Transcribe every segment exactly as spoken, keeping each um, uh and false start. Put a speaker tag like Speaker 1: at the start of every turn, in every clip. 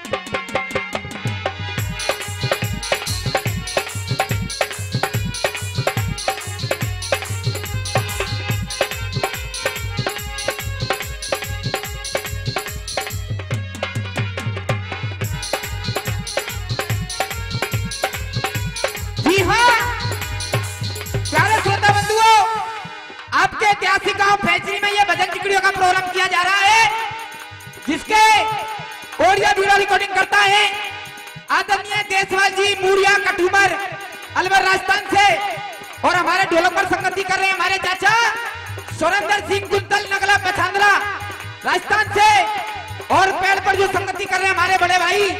Speaker 1: Recording करता है आदरणीय देशवाल जी मूरिया कटुमर अलवर राजस्थान से, और हमारे ढोलक पर संगति कर रहे हैं हमारे चाचा सुरेंद्र सिंह गुंतल नगला पछांदरा राजस्थान से, और पेड़ पर जो संगति कर रहे हैं हमारे बड़े भाई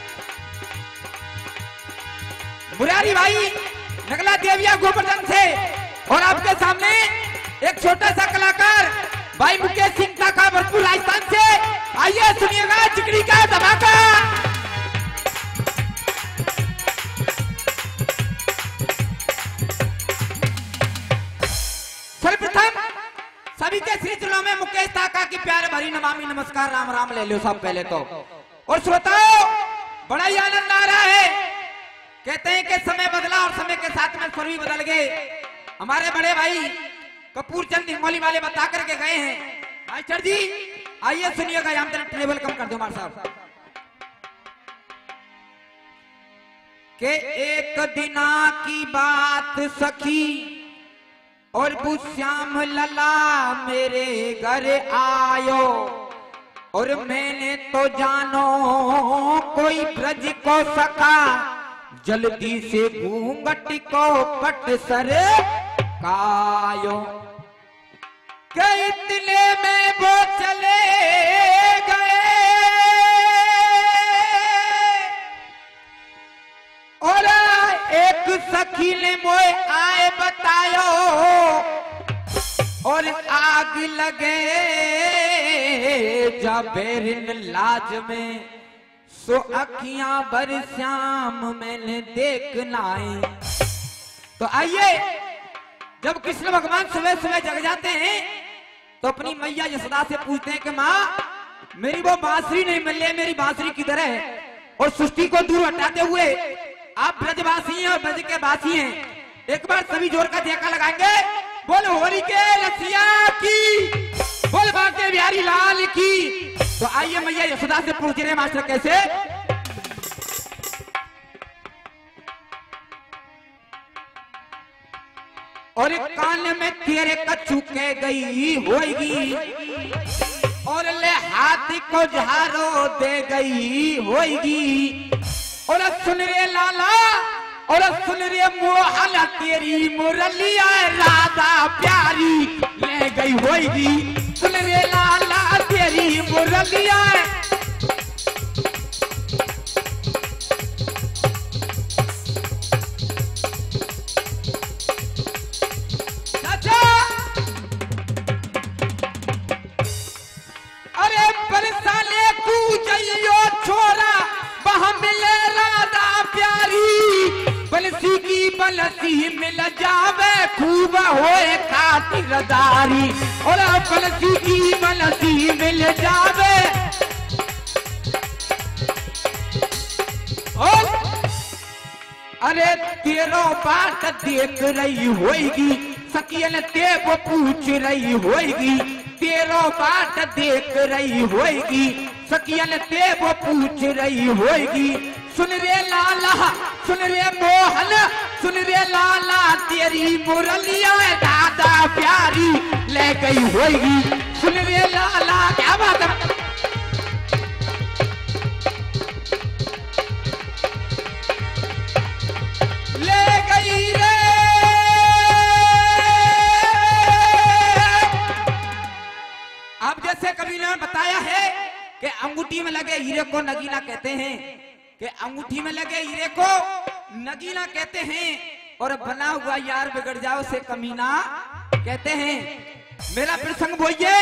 Speaker 1: मुरारी भाई नगला देविया गोवर्धन से, और आपके सामने एक छोटा सा कलाकार भाई मुकेश सिंह का भरपूर राजस्थान से। आइए सुनिएगा चिकड़ी का धमाका। सर्वप्रथम सभी के श्री चरणों में मुकेश ताका की प्यार भरी नमामि नमस्कार राम राम ले लो सब पहले तो। और श्रोताओं बड़ा ही आनंद आ रहा है, कहते हैं कि समय बदला और समय के साथ में स्वर भी बदल गए। हमारे बड़े भाई कपूर चंद हिंगोली वाले बता करके गए हैं। मास्टर जी आइए सुनिएगा, यहाँ पर टेबल कम कर दो हमारे साहब। के एक दिना की बात सखी और बुश्याम लला मेरे घर आयो, और मैंने तो जानो कोई ब्रज को सका, जल्दी से घूंघट को पट सर कायो। के इतने में वो चले गए और एक सखी ने मोए आए बतायो, और आग लगे जाबेरिन लाज में, सो अखियां भर श्याम मैंने देखना है। तो आइए, जब कृष्ण भगवान सुबह सुबह जग जाते हैं तो अपनी मैया यशोदा से पूछते हैं कि माँ मेरी वो बांसुरी नहीं मिल रही, मेरी बांसुरी किधर है। और सृष्टि को दूर हटाते हुए आप ब्रजवासी हैं और ब्रज के वासी हैं, एक बार सभी जोर का जयकार लगाएंगे। बोल होरी के लसिया की, बोल बांके बिहारी लाल की। तो आइए मैया यशोदा से पूछ रहे मास्टर कैसे। और कान में तेरे कछु के गई होगी, और ले हाथी को झारो दे गई होगी। और सुन रे लाला, और सुन रे मोहन तेरी मुरलिया राधा प्यारी ले गई होगी। सुन रे लाला तेरी मुरलिया। बलसी मिल जावे खूब होए खातिरदारी, और बलसी की बलसी मिल जावे। और अरे तेरो बात देख रही होगी, सकियन ते वो पूछ रही होगी। तेरो बात देख रही होगी, सकियन ते वो पूछ रही होगी। सुन रे लाला, सुन रे मोहन, सुन रे लाला तेरी मुरलिया दादा प्यारी ले गई होगी। सुन रे लाला, क्या बात है। ले गई रे। अब जैसे कबीर ने बताया है कि अंगूठी में लगे हीरे को नगीना कहते हैं, कि अंगूठी में लगे हीरे को नगीना कहते हैं, और बना हुआ यार बिगड़ जाओ से कमीना कहते हैं। मेरा प्रसंग बोलिए।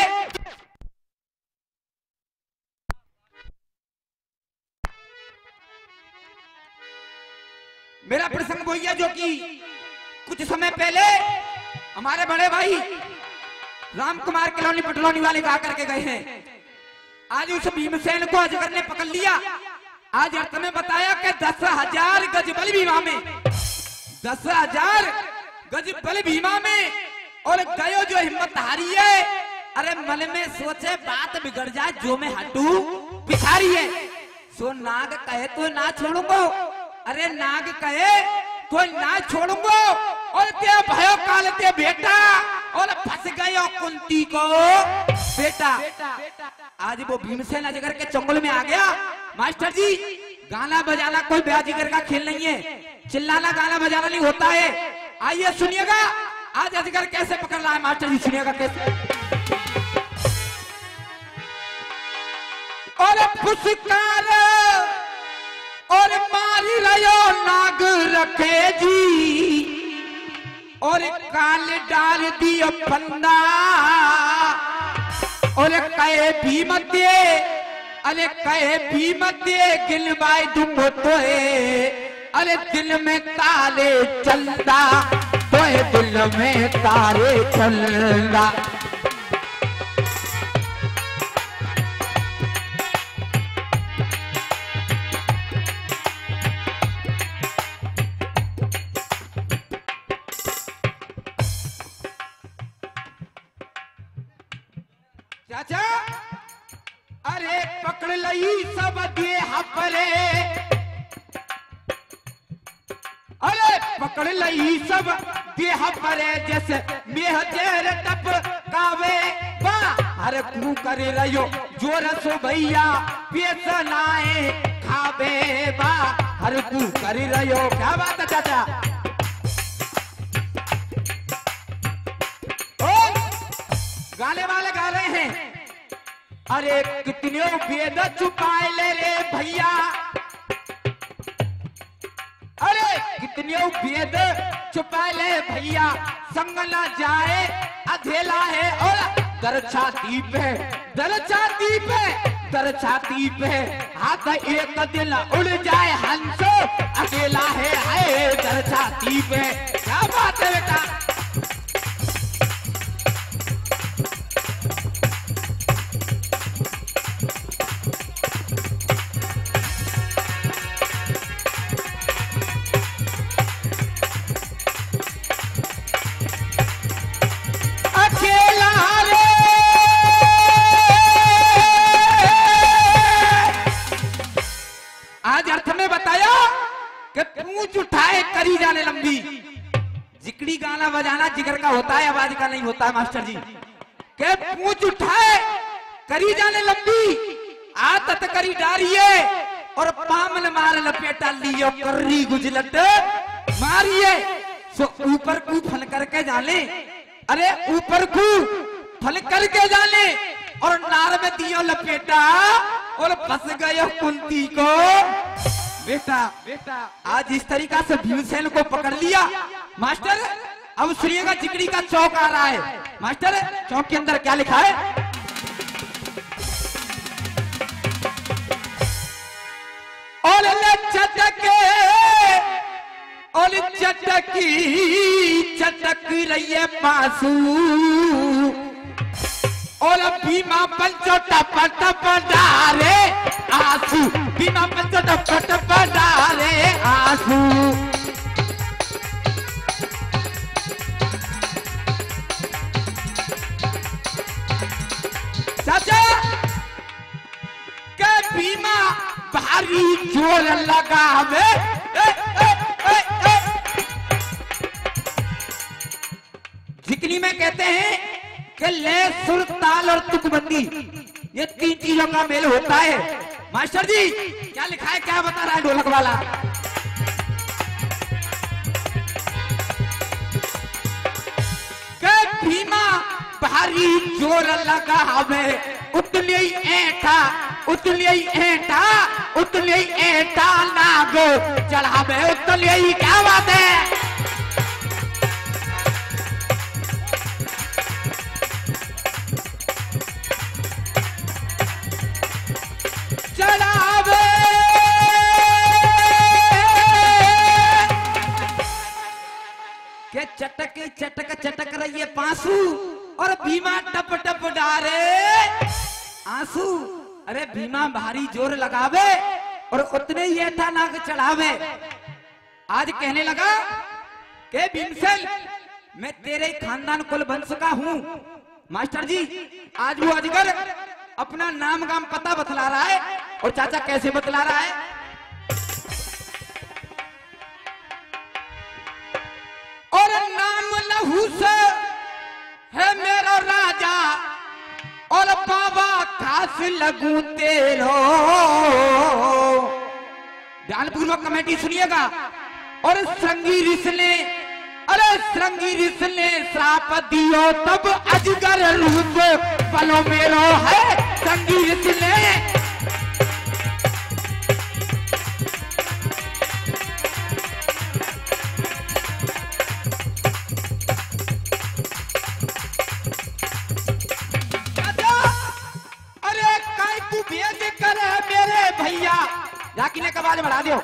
Speaker 1: मेरा प्रसंग बोलिए जो कि कुछ समय पहले हमारे बड़े भाई राम कुमार कलोनी पटलौनी वाले गा करके गए हैं। आज उस भीमसेन को अजगर ने पकड़ लिया, आज अर्थ में बताया कि दस हजार गज बल भीमा में, दस हजार गज बल भीमा में, और गयो जो हिम्मत हारी है। अरे मन में सोचे बात बिगड़ जाए, जो मैं हटू पिछारी है। सो नाग कहे तो ना छोड़ूंगो, अरे नाग कहे तो ना छोड़ूंगो, और क्या भयो काल ते बेटा, और फंस गयो कुंती को बेटा। आज वो भीमसेन अजगर के चंगुल में आ गया। मास्टर जी गाना बजाना कोई ब्याजीगर का खेल नहीं है, चिल्लाना गाना बजाना नहीं होता है। आइए सुनिएगा आज अजगर कैसे पकड़ रहा है। मास्टर जी सुनिएगा कैसे। और फुसकार और मारी रयो नाग रखे जी, और काल डाल दियो फंदा, और कहे भीमते, अरे कहे भीमते गिनवाई दूंगो तोए, अरे दिल में तारे चलदा, तोए दिल में तारे चलदा। चाचा अरे पकड़ लई सब दिए हपरे, अरे पकड़ लई सब दिए हपरे, जैसे मेह जेर टप कावे बा, अरे तू करे रहो जोर सो भैया पेश लाए खावे बा, अरे तू करे रहो। क्या बात है चाचा। गाने वाले गा रहे हैं, अरे कितने वेद छुपाए ले रे भैया, अरे कितने वेद छुपाए ले भैया, संग न जाए अधेला है, और दर छाती पे दर छाती पे दर छाती पे हाथ एक दिन उड़ जाए हंसो अकेला है, है दर छाती पे। क्या बात है बेटा। करी जाने लंबी, जिकड़ी गाना बजाना जिगर का होता है, आवाज का नहीं होता है। मास्टर जी के पूंछ उठाए करी जाने लंबी, आदत करी डारिए, और पामन मार लपेटा लियो कर्री गुजलट मारिए। सो ऊपर को फल करके जाने, अरे ऊपर को फल करके जाने, और नार में दियो लपेटा, और फंस गयो कुंती को बेटा। बेटा आज इस तरीका से भीमसेन को पकड़ लिया। मास्टर अब सुनिएगा, जिकड़ी का चौक आ रहा है। मास्टर चौक के अंदर क्या लिखा है। और चटके और चटकी चटक रही है पासू, और भीमा पंचो टप टप डारे आंसू, भीमा पंचो टप टप डारे आंसू। चाचा के भीमा भारी जोर लगावे, जिकनी में कहते हैं कि ले सुर ताल और तुकबंदी, ये तीन चीजों का मेल होता है। मास्टर जी क्या लिखा है, क्या बता रहा है ढोलक वाला। के भीमा भारी जोर लगा हमें, उतली ऐठा उतली ऐठा उतली ऐठा नागो चढ़ावे उतली। क्या बात है। के चटक चटक चटक रही है पांसू, और भीमा टप टप डारे आंसू। अरे भीमा भारी जोर लगावे, और उतने ही था नाग चढ़ावे। आज कहने लगा कि भीमसेन मैं तेरे खानदान कुल वंश का हूं। मास्टर जी आज वो अजगर अपना नाम गाम पता बतला रहा है। और चाचा कैसे बतला रहा है? और नाम लहू से है मेरा राजा और बाबा खास लगू तेरो। ध्यानपूर्वक कमेटी सुनिएगा। और श्रृंगी ऋष ने अरे श्रृंगी ऋष ने श्राप दियो तब अजगर रूप पलो मेरो है। श्रृंगी ऋष ने अरे काय तू भेद करे मेरे भैया जाकी ने कबाल बढ़ा दियो।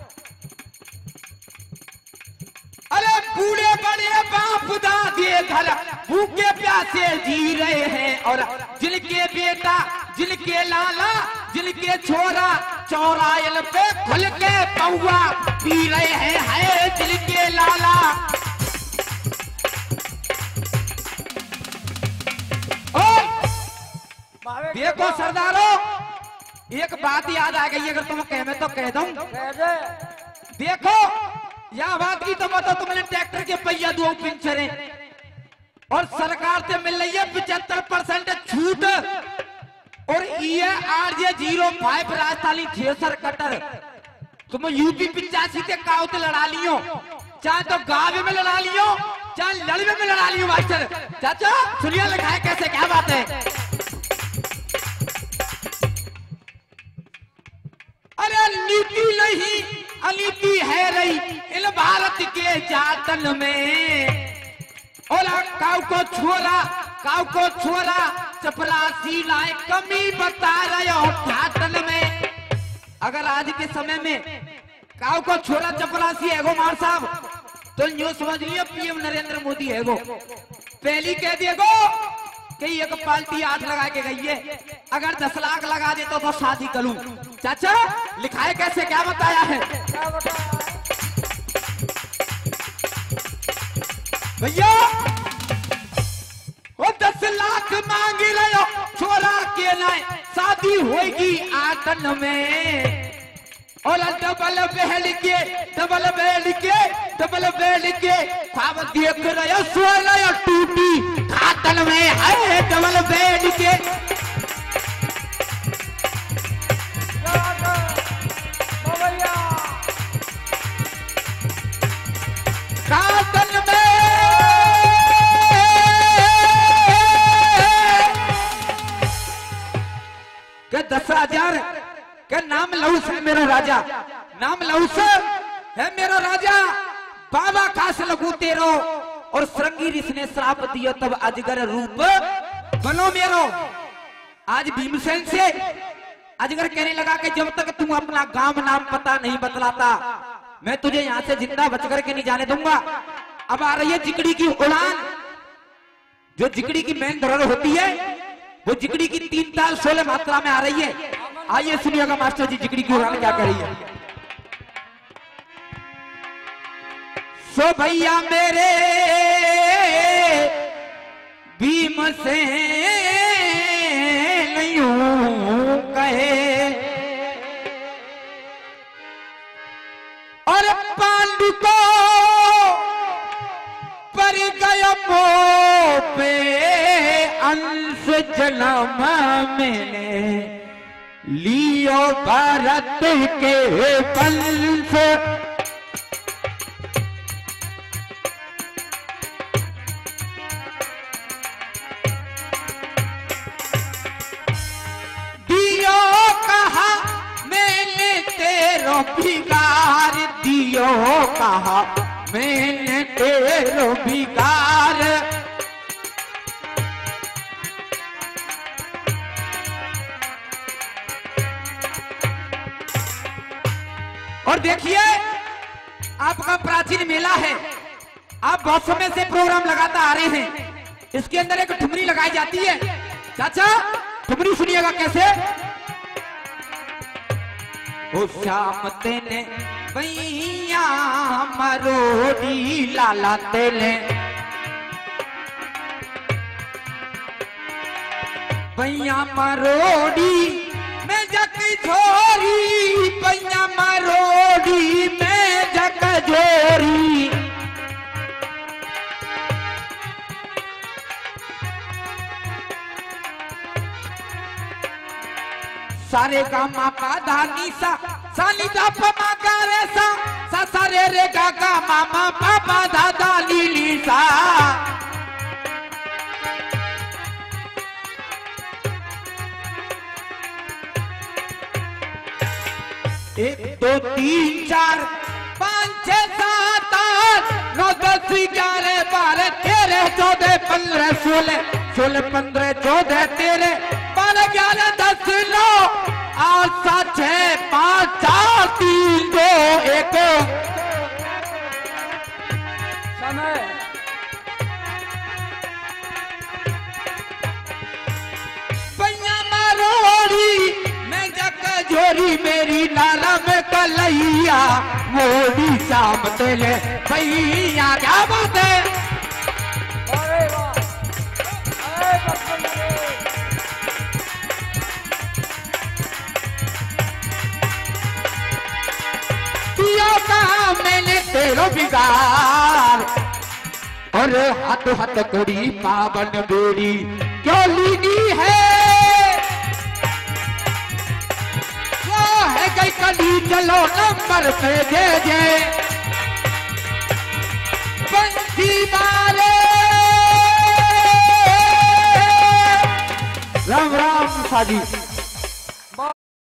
Speaker 1: अरे बूढ़े बड़े बाप दादे घर भूखे प्यासे जी रहे हैं। और जिनके बेटा जिनके लाला जिनके छोरा चौरायल पे खुल के पौवा पी रहे हैं। है जिनके लाला देखो सरदारों एक बात याद आ गई अगर तुम कह में तो कह दूं। देखो यह बात की तो बताओ तुमने ट्रैक्टर के पहिया दो पिंचर और सरकार से मिल रही है पचहत्तर परसेंट छूट। और ये R J zero five Rajasthani thresher cutter तुम यूपी पिचासी के काव से लड़ा लियो चाहे तो गावे में लड़ा लियो चाहे लड़वे में लड़ा लियो। मास्टर चाचा सुनिए लिखा है कैसे क्या बात है। अरे नीति नहीं अनीति है रही इन भारत के जातन में। और काव को छोरा काव को छोरा चपरासी लाए कमी बता रहे हो ठाटन में। अगर आज के समय में काव को छोरा चपरासी है गो मार साहब तो न्यू समझ लियो पीएम नरेंद्र मोदी है गो। पहली कह दिएगो कि एक पार्टी आठ लगा के गई है अगर दस लाख लगा दे तो, तो शादी करूं। चाचा लिखाए कैसे क्या बताया है भैया? वो दस लाख मांग रहे हो छोरा के नाय शादी होगी आटन में। और डबल बहल के डबल बहल के डबल बहल के ख्वाब देख रहे हो सोलह टूटी आटन में है डबल बहल के। काटन में के दस हजार के नाम लहूस है मेरा राजा नाम लहूस है मेरा राजा बाबा खास लगू तेरो। और श्रृंगी ऋषि ने श्राप दिया तब अजगर रूप बनो मेरो। आज भीमसेन से अजगर कहने लगा कि जब तक तुम अपना गांव नाम पता नहीं बतलाता मैं तुझे यहाँ से जिंदा बच करके नहीं जाने दूंगा। अब आ रही है जिकड़ी की उड़ान। जो जिकड़ी की मेन धरोहर होती है वो जिकड़ी की तीन ताल सोलह मात्रा में आ रही है। आइए सुनिएगा मास्टर जी जिकड़ी की उड़ान क्या कर रही है। सो भैया मेरे भीमसेन यूं कहे और पांडु को पर गया पे अंश जन्म मैंने लियो भारत के वंश। दियो कहा मैंने तेरो बिगार दियो कहा मैंने तेरो बिगार। और देखिए आपका प्राचीन मेला है आप बहुत समय से प्रोग्राम लगाता आ रहे हैं। इसके अंदर एक ठुमरी लगाई जाती है। चाचा ठुमरी सुनिएगा कैसे। ओ श्याम तेने भैया मरोड़ी लाला तेने भैया मरोड़ी मैं जक झोरी भैया मरोड़ी मैं जक झोरी सारे गामा पा धानी सा सानी दा पमा करे सा सा सारे रे गा गा मामा पापा दादा लीली सा एक दो तीन चार पाँच छह सात आठ नौ दस ग्यारह बारह तेरह चौदह पंद्रह सोलह सोलह पंद्रह चौदह तेरह बारह ग्यारह दस नौ आठ सात छह पाँच चार तीन दो एक समय भैया मरोड़ी मैं जक झोरी मेरी नाला में कलैया मोड़ी शाम तेले भैया क्या बात है। अरे वाह अरे पिया का मैंने तेरो बिगार और हाथ हाथ कुड़ी पावन बेड़ी क्यों लीनी है है गई कली चलो नंबर पे दे दे बंसी मारे राम राम साजी।